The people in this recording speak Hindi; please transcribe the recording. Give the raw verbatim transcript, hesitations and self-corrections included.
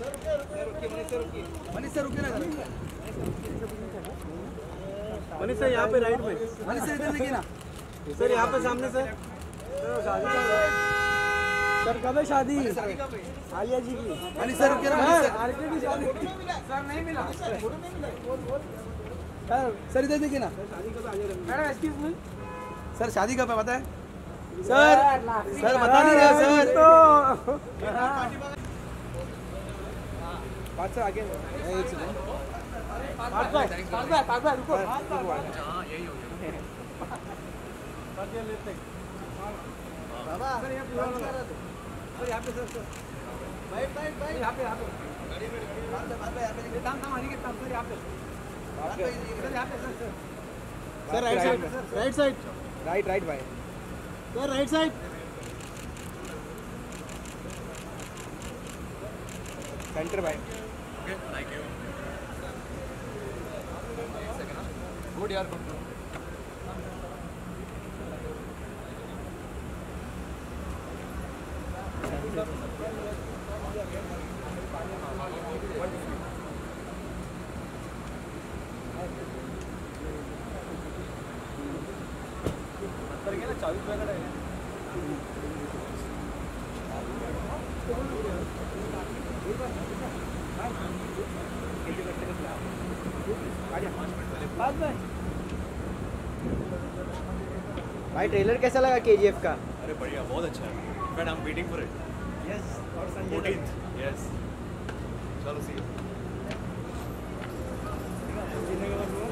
मनीष सर रुकिए ना मनीष सर यहाँ पे राइट में। मनीष सर इधर देखिए ना सर यहाँ पे सामने सर। शादी सर कब है शादी आलिया जी की? मनीष सर रुकिए ना आरके की शादी सर नहीं मिला। सर सर इधर देखिए ना मैडम एक्सक्यूज मी सर शादी कब है पता है सर? सर बता नहीं रहे सर तो बात सर आगे एक सेकंड पास भाई पास भाई पास भाई रुको। हाँ यही हो गया बाबा सर यहाँ पे सर यहाँ पे सर सर भाई भाई भाई यहाँ पे यहाँ पे गाड़ी में बात बात यहाँ पे काम काम आने के काम सर यहाँ पे सर यहाँ पे sir sir right side right side right right भाई सर राइट साइड सेंटर भाई गुड यार गुड चालीस पैकेट है भाई ट्रेलर कैसा लगा केजीएफ का? अरे बढ़िया बहुत अच्छा है। But I am waiting for it. Yes और संजय फोर्टीन्थ यस चलो सी यू।